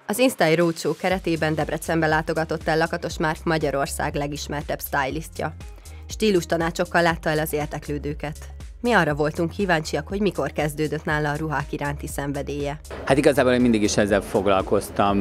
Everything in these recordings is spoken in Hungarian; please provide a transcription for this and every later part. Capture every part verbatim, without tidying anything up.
Az Instyle Roadshow keretében Debrecenbe látogatott el Lakatos Márk Magyarország legismertebb stylistja. Stílus tanácsokkal látta el az érdeklődőket. Mi arra voltunk kíváncsiak, hogy mikor kezdődött nála a ruhák iránti szenvedélye. Hát igazából én mindig is ezzel foglalkoztam,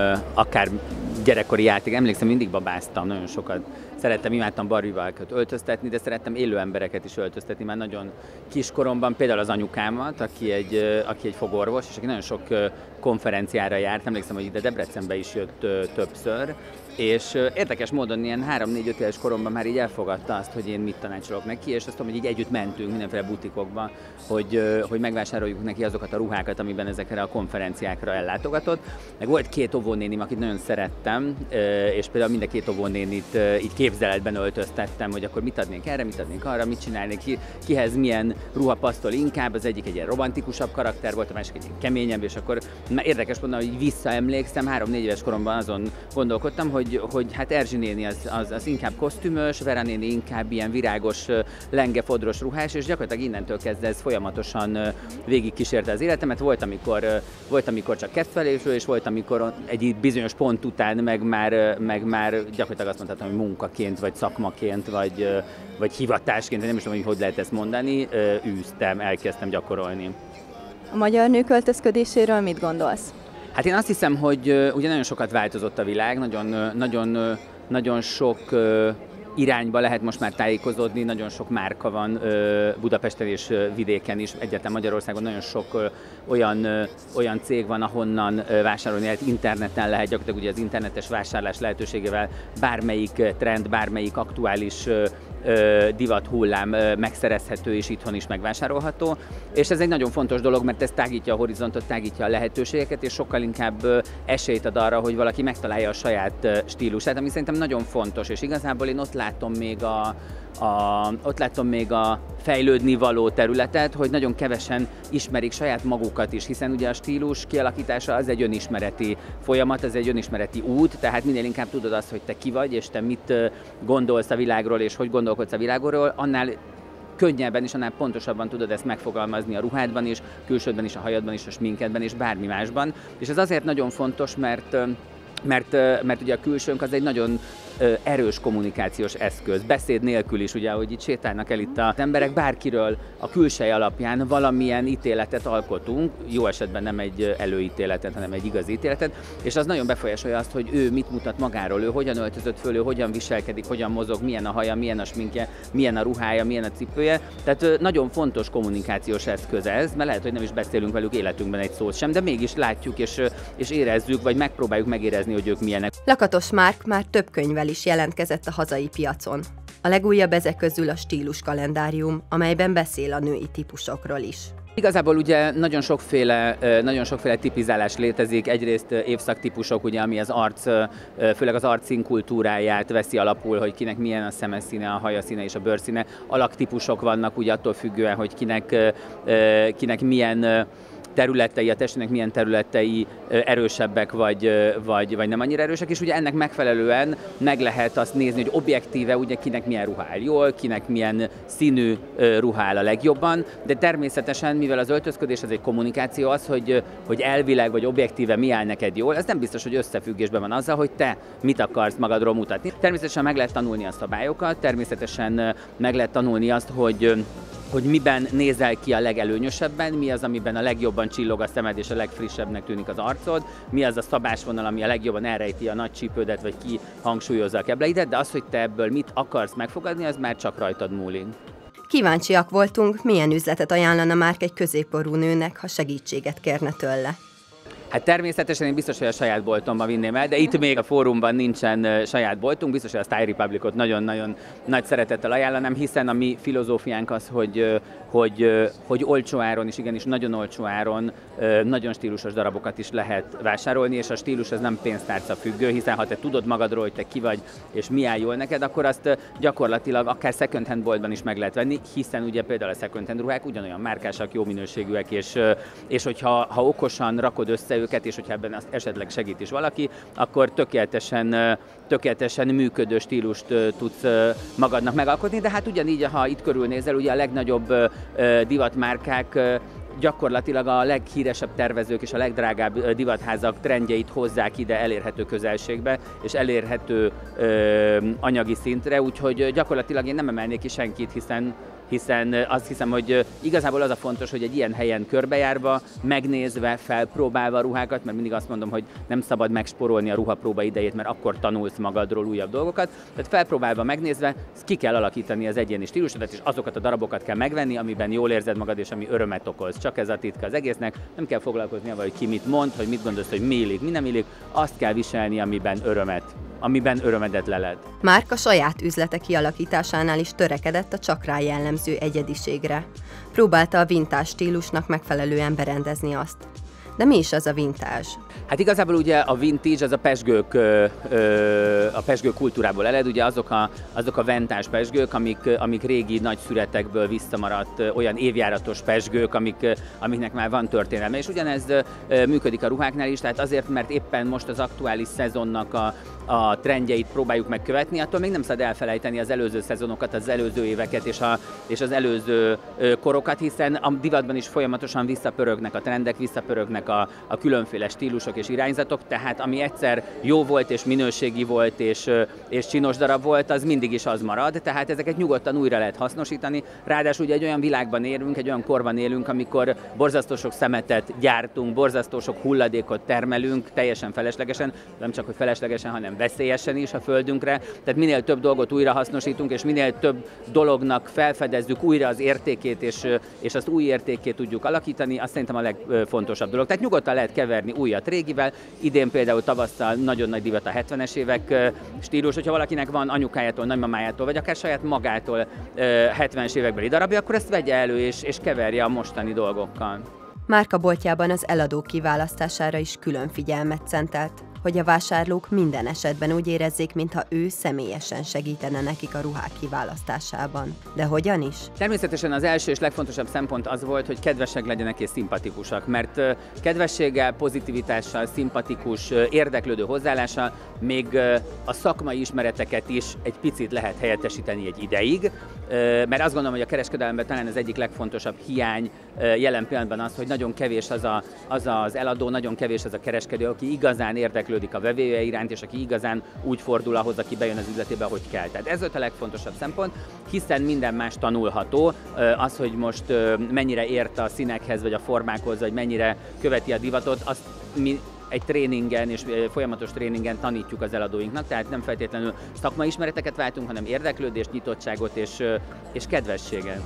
akár gyerekkori játék. Emlékszem, mindig babáztam, nagyon sokat szerettem, imádtam Barbie-vákat öltöztetni, de szerettem élő embereket is öltöztetni már nagyon kiskoromban. Például az anyukámat, aki egy, aki egy fogorvos, és aki nagyon sok konferenciára járt. Emlékszem, hogy ide Debrecenbe is jött többször. És érdekes módon ilyen három-négy-öt éves koromban már így elfogadta azt, hogy én mit tanácsolok neki, és azt tudom, hogy így együtt mentünk mindenféle butikokba, hogy, hogy megvásároljuk neki azokat a ruhákat, amiben ezekre a konferenciákra ellátogatott. Meg volt két óvónénim, akit nagyon szerettem, és például mind a két óvónénit így képzeletben öltöztettem, hogy akkor mit adnék erre, mit adnék arra, mit csinálnék, ki, kihez milyen ruha passzol inkább. Az egyik egy ilyen romantikusabb karakter volt, a másik egy keményebb, és akkor érdekes mondani, hogy visszaemlékszem, három-négy éves koromban azon gondolkodtam, hogy Hogy, hogy hát Erzsi néni az, az, az inkább kosztümös, Vera néni inkább ilyen virágos, lengefodros ruhás, és gyakorlatilag innentől kezdve ez folyamatosan végigkísérte az életemet. Volt, amikor, volt, amikor csak kedvelésről, és volt, amikor egy bizonyos pont után meg már, meg már gyakorlatilag azt mondhatom, hogy munkaként, vagy szakmaként, vagy, vagy hivatásként, nem is tudom, hogy hogy lehet ezt mondani, űztem, elkezdtem gyakorolni. A magyar nők öltözködéséről mit gondolsz? Hát én azt hiszem, hogy uh, ugye nagyon sokat változott a világ, nagyon, uh, nagyon, uh, nagyon sok uh, irányba lehet most már tájékozódni, nagyon sok márka van uh, Budapesten és uh, vidéken is, egyáltalán Magyarországon nagyon sok uh, olyan, uh, olyan cég van, ahonnan uh, vásárolni lehet, interneten lehet, gyakorlatilag ugye az internetes vásárlás lehetőségével bármelyik trend, bármelyik aktuális uh, divat hullám megszerezhető és itthon is megvásárolható. És ez egy nagyon fontos dolog, mert ez tágítja a horizontot, tágítja a lehetőségeket, és sokkal inkább esélyt ad arra, hogy valaki megtalálja a saját stílusát, ami szerintem nagyon fontos, és igazából én ott látom még a, a, ott látom még a fejlődni való területet, hogy nagyon kevesen ismerik saját magukat is, hiszen ugye a stílus kialakítása az egy önismereti folyamat, ez egy önismereti út, tehát minél inkább tudod azt, hogy te ki vagy, és te mit gondolsz a világról, és hogy gondolkodsz a világról, annál könnyebben és annál pontosabban tudod ezt megfogalmazni a ruhádban is, külsődben is, a hajadban is, a sminkedben és bármi másban. És ez azért nagyon fontos, mert Mert, mert ugye a külsőnk az egy nagyon erős kommunikációs eszköz, beszéd nélkül is, ugye, ahogy itt sétálnak el itt az emberek, bárkiről a külseje alapján valamilyen ítéletet alkotunk, jó esetben nem egy előítéletet, hanem egy igazi ítéletet, és az nagyon befolyásolja azt, hogy ő mit mutat magáról, ő hogyan öltözött föl, ő hogyan viselkedik, hogyan mozog, milyen a haja, milyen a sminkje, milyen a ruhája, milyen a cipője. Tehát nagyon fontos kommunikációs eszköz ez, mert lehet, hogy nem is beszélünk velük életünkben egy szót sem, de mégis látjuk és, és érezzük, vagy megpróbáljuk megérezni, hogy ők milyenek. Lakatos Márk már több könyvvel is jelentkezett a hazai piacon. A legújabb ezek közül a Stílus kalendárium, amelyben beszél a női típusokról is. Igazából ugye nagyon sokféle, nagyon sokféle tipizálás létezik, egyrészt évszaktípusok, ugye, ami az arc, főleg az arcszín kultúráját veszi alapul, hogy kinek milyen a szemeszíne, a hajaszíne és a bőrszíne. Alaktípusok vannak ugye attól függően, hogy kinek, kinek milyen területei, a testének milyen területei erősebbek, vagy, vagy, vagy nem annyira erősek, és ugye ennek megfelelően meg lehet azt nézni, hogy objektíve ugye kinek milyen ruha áll jól, kinek milyen színű ruha áll a legjobban, de természetesen, mivel az öltözködés az egy kommunikáció, az, hogy, hogy elvileg vagy objektíve mi áll neked jól, ez nem biztos, hogy összefüggésben van azzal, hogy te mit akarsz magadról mutatni. Természetesen meg lehet tanulni a szabályokat, természetesen meg lehet tanulni azt, hogy hogy miben nézel ki a legelőnyösebben, mi az, amiben a legjobban csillog a szemed és a legfrissebbnek tűnik az arcod, mi az a szabásvonal, ami a legjobban elrejti a nagy csípődet, vagy ki hangsúlyozza a kebleidet, de az, hogy te ebből mit akarsz megfogadni, az már csak rajtad múlik. Kíváncsiak voltunk, milyen üzletet ajánlana Márk egy középkorú nőnek, ha segítséget kérne tőle. Hát természetesen én biztos, hogy a saját boltomba vinném el, de itt még a fórumban nincsen saját boltunk, biztos, hogy a Style Republicot nagyon-nagyon nagy szeretettel ajánlanám, hiszen a mi filozófiánk az, hogy, hogy, hogy olcsó áron, és igenis nagyon olcsó áron nagyon stílusos darabokat is lehet vásárolni, és a stílus az nem pénztárca függő, hiszen ha te tudod magadról, hogy te ki vagy, és mi áll jól neked, akkor azt gyakorlatilag akár second hand boltban is meg lehet venni, hiszen ugye például a second hand ruhák ugyanolyan márkásak, jó minőségűek, és, és hogyha ha okosan rakod össze őket, és hogyha ebben esetleg segít is valaki, akkor tökéletesen, tökéletesen működő stílust tudsz magadnak megalkotni, de hát ugyanígy, ha itt körülnézel, ugye a legnagyobb divatmárkák gyakorlatilag a leghíresebb tervezők és a legdrágább divatházak trendjeit hozzák ide elérhető közelségbe és elérhető ö, anyagi szintre, úgyhogy gyakorlatilag én nem emelnék ki senkit, hiszen hiszen azt hiszem, hogy igazából az a fontos, hogy egy ilyen helyen körbejárva, megnézve, felpróbálva a ruhákat, mert mindig azt mondom, hogy nem szabad megspórolni a ruhapróba idejét, mert akkor tanulsz magadról újabb dolgokat. Tehát felpróbálva, megnézve, ki kell alakítani az egyéni stílusodat, és azokat a darabokat kell megvenni, amiben jól érzed magad, és ami örömet okoz. Csak ez a titka az egésznek, nem kell foglalkozni avval, hogy ki mit mond, hogy mit gondolsz, hogy mi illik, mi nem illik, azt kell viselni, amiben örömet. amiben örömedet leled. Márka saját üzlete kialakításánál is törekedett a csak rá jellemző egyediségre. Próbálta a vintage stílusnak megfelelően berendezni azt. De mi is az a vintage? Hát igazából ugye a vintage az a pezsgők, a pezsgő kultúrából ered, ugye azok a, azok a vintage pezsgők, amik, amik régi nagy szüretekből visszamaradt olyan évjáratos pezsgők, amik, amiknek már van történelme. És ugyanez működik a ruháknál is, tehát azért, mert éppen most az aktuális szezonnak a, a trendjeit próbáljuk megkövetni, attól még nem szabad elfelejteni az előző szezonokat, az előző éveket és, a, és az előző korokat, hiszen a divatban is folyamatosan visszapörögnek a trendek, visszapörögnek a, a különféle stílusok és irányzatok, tehát ami egyszer jó volt és minőségi volt és, és csinos darab volt, az mindig is az marad, tehát ezeket nyugodtan újra lehet hasznosítani. Ráadásul ugye egy olyan világban élünk, egy olyan korban élünk, amikor borzasztó sok szemetet gyártunk, borzasztó sok hulladékot termelünk, teljesen feleslegesen, nem csak hogy feleslegesen, hanem veszélyesen is a földünkre, tehát minél több dolgot újra hasznosítunk, és minél több dolognak felfedezzük újra az értékét, és, és azt új értékét tudjuk alakítani, azt szerintem a legfontosabb dolog. Tehát nyugodtan lehet keverni újat régivel. Idén például tavasszal nagyon nagy divat a hetvenes évek stílus, hogyha valakinek van anyukájától, nagymamájától, vagy akár saját magától hetvenes évekbeli darabja, akkor ezt vegye elő és, és keverje a mostani dolgokkal. Márka boltjában az eladók kiválasztására is külön figyelmet szentelt, hogy a vásárlók minden esetben úgy érezzék, mintha ő személyesen segítene nekik a ruhák kiválasztásában. De hogyan is? Természetesen az első és legfontosabb szempont az volt, hogy kedvesek legyenek és szimpatikusak, mert kedvességgel, pozitivitással, szimpatikus, érdeklődő hozzáállással még a szakmai ismereteket is egy picit lehet helyettesíteni egy ideig, mert azt gondolom, hogy a kereskedelemben talán az egyik legfontosabb hiány jelen pillanatban az, hogy nagyon kevés az, a, az az eladó, nagyon kevés az a kereskedő, aki igazán érdeklődik a vevője iránt, és aki igazán úgy fordul ahhoz, aki bejön az üzletébe, hogy kell. Tehát ez volt a legfontosabb szempont, hiszen minden más tanulható. Az, hogy most mennyire ért a színekhez, vagy a formákhoz, vagy mennyire követi a divatot, azt mi egy tréningen és folyamatos tréningen tanítjuk az eladóinknak, tehát nem feltétlenül szakmai ismereteket váltunk, hanem érdeklődést, nyitottságot és, és kedvességet.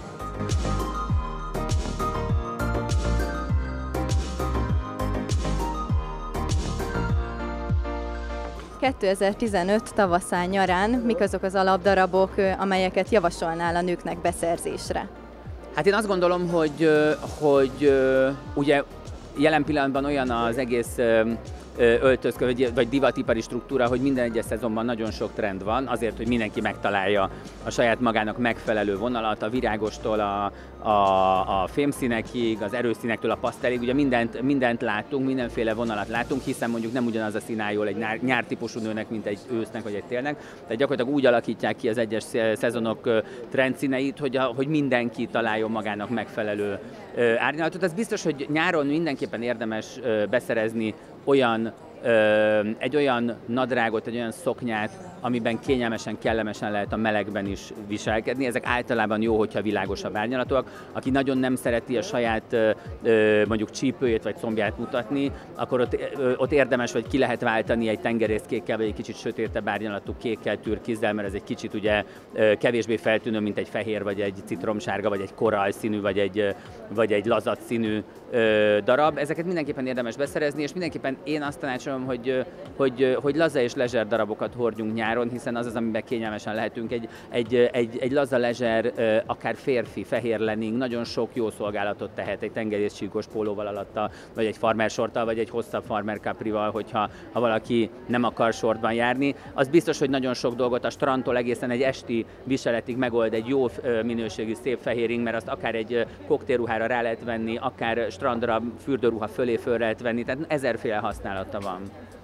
kétezer-tizenöt tavaszán, nyarán mik azok az alapdarabok, amelyeket javasolnál a nőknek beszerzésre? Hát én azt gondolom, hogy, hogy ugye jelen pillanatban olyan az egész öltözkö, vagy divatipari struktúra, hogy minden egyes szezonban nagyon sok trend van, azért, hogy mindenki megtalálja a saját magának megfelelő vonalat, a virágostól a, a, a fémszínekig, az erőszínektől a pasztelig, ugye mindent, mindent látunk, mindenféle vonalat látunk, hiszen mondjuk nem ugyanaz a szín áll jól egy nyártípusú nőnek, mint egy ősznek vagy egy télnek, tehát gyakorlatilag úgy alakítják ki az egyes szezonok trendszíneit, hogy, a, hogy mindenki találjon magának megfelelő árnyalatot. Az biztos, hogy nyáron mindenképpen érdemes beszerezni olyan, ö, egy olyan nadrágot, egy olyan szoknyát, amiben kényelmesen, kellemesen lehet a melegben is viselkedni. Ezek általában jó, hogyha világosabb árnyalatúak. Aki nagyon nem szereti a saját ö, mondjuk csípőjét vagy combját mutatni, akkor ott, ö, ott érdemes, vagy ki lehet váltani egy tengerészkékkel, vagy egy kicsit sötétebb árnyalatú kékkel, türkizzel, mert ez egy kicsit ugye kevésbé feltűnő, mint egy fehér, vagy egy citromsárga, vagy egy korall színű, vagy egy, vagy egy lazat színű ö, darab. Ezeket mindenképpen érdemes beszerezni, és mindenképpen én azt tanácsolom, hogy, hogy, hogy laza és lezser darabokat hordjunk nyáron, hiszen az az, amiben kényelmesen lehetünk. Egy, egy, egy, egy laza lezser, akár férfi, fehér lening, nagyon sok jó szolgálatot tehet egy tengerészcsíkos pólóval alatta, vagy egy farmer sorttal, vagy egy hosszabb farmer caprival, hogyha ha valaki nem akar sortban járni. Az biztos, hogy nagyon sok dolgot a strandtól egészen egy esti viseletig megold egy jó minőségű, szép fehéring, mert azt akár egy koktélruhára rá lehet venni, akár strandra, fürdőruha fölé föl lehet venni, tehát ezerféle használata van.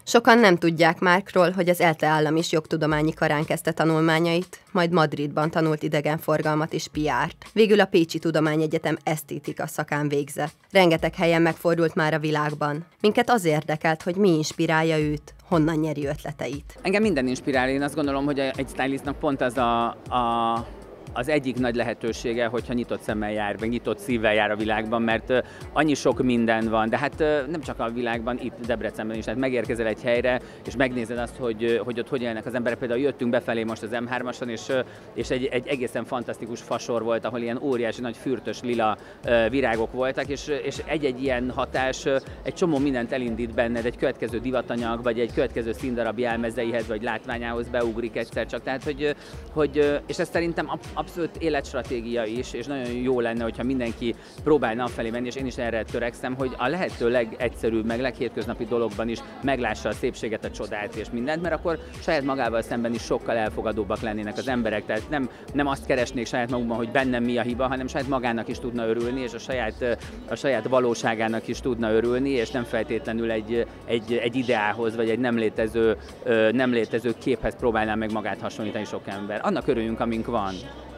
Sokan nem tudják Markról, hogy az ELTE állam is jogtudományi karán kezdte tanulmányait, majd Madridban tanult idegenforgalmat és pé er-t. Végül a Pécsi Tudományegyetem esztétika szakán végzett. Rengeteg helyen megfordult már a világban. Minket az érdekelt, hogy mi inspirálja őt, honnan nyeri ötleteit. Engem minden inspirál, én azt gondolom, hogy egy stylistnak pont az a, a az egyik nagy lehetősége, hogyha nyitott szemmel jár, vagy nyitott szívvel jár a világban, mert annyi sok minden van, de hát nem csak a világban, itt Debrecenben is, tehát megérkezel egy helyre, és megnézed azt, hogy, hogy ott hogy élnek az emberek. Például jöttünk befelé most az em hármason, és, és egy, egy egészen fantasztikus fasor volt, ahol ilyen óriási nagy fürtös lila virágok voltak, és, és egy-egy ilyen hatás egy csomó mindent elindít benned, egy következő divatanyag, vagy egy következő színdarab jelmezeihez, vagy látványához beugrik egyszer csak. Tehát, hogy, hogy, és ez szerintem abszolút életstratégia is, és nagyon jó lenne, hogyha mindenki próbálna afelé menni, és én is erre törekszem, hogy a lehető legegyszerűbb, meg leghétköznapi dologban is meglássa a szépséget, a csodát és mindent, mert akkor saját magával szemben is sokkal elfogadóbbak lennének az emberek, tehát nem, nem azt keresnék saját magukban, hogy bennem mi a hiba, hanem saját magának is tudna örülni, és a saját, a saját valóságának is tudna örülni, és nem feltétlenül egy, egy, egy ideához, vagy egy nem létező, nem létező képhez próbálná meg magát hasonlítani sok ember. Annak örüljünk, amink van.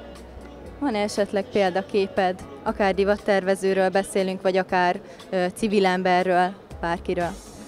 Van esetleg példaképed? Akár divattervezőről beszélünk, vagy akár ö, civil emberről, bárkiről?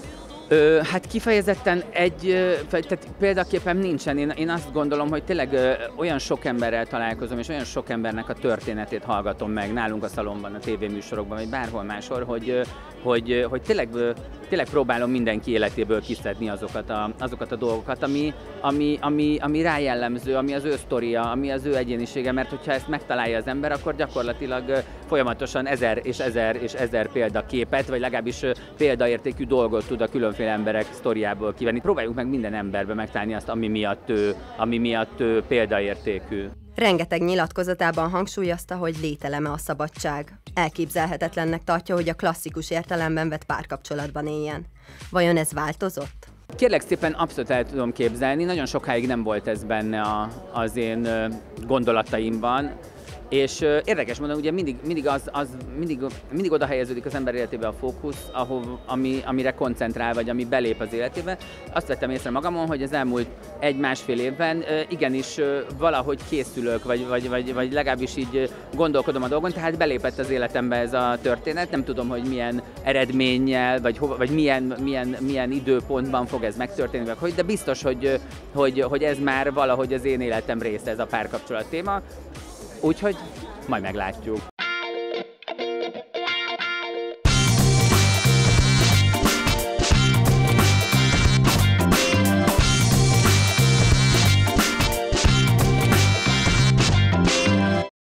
Ö, hát kifejezetten egy, ö, tehát példaképem nincsen. Én, én azt gondolom, hogy tényleg ö, olyan sok emberrel találkozom, és olyan sok embernek a történetét hallgatom meg nálunk a szalonban, a tévéműsorokban, vagy bárhol máshol, hogy, ö, hogy, hogy tényleg, ö, tényleg próbálom mindenki életéből kiszedni azokat a, azokat a dolgokat, ami, ami, ami, ami rá jellemző, ami az ő sztoria, ami az ő egyénisége, mert hogyha ezt megtalálja az ember, akkor gyakorlatilag ö, folyamatosan ezer és ezer és ezer példaképet, vagy legalábbis ö, példaértékű dolgot tud a különféle emberek sztoriából kivenni. Próbáljuk meg minden emberbe megtalálni azt, ami miatt ő, ami miatt ő példaértékű. Rengeteg nyilatkozatában hangsúlyozta, hogy lételeme a szabadság. Elképzelhetetlennek tartja, hogy a klasszikus értelemben vett párkapcsolatban éljen. Vajon ez változott? Kérlek szépen, abszolút el tudom képzelni, nagyon sokáig nem volt ez benne a, az én gondolataimban. És uh, érdekes mondom, ugye mindig, mindig, az, az, mindig, mindig oda helyeződik az ember életébe a fókusz, ahol, ami, amire koncentrál, vagy ami belép az életébe. Azt vettem észre magamon, hogy az elmúlt egy-másfél évben uh, igenis uh, valahogy készülök, vagy, vagy, vagy, vagy legalábbis így uh, gondolkodom a dolgon, tehát belépett az életembe ez a történet. Nem tudom, hogy milyen eredménnyel, vagy, hova, vagy milyen, milyen, milyen időpontban fog ez megtörténni, vagy hogy, de biztos, hogy, uh, hogy, hogy ez már valahogy az én életem része, ez a párkapcsolat téma. Úgyhogy majd meglátjuk.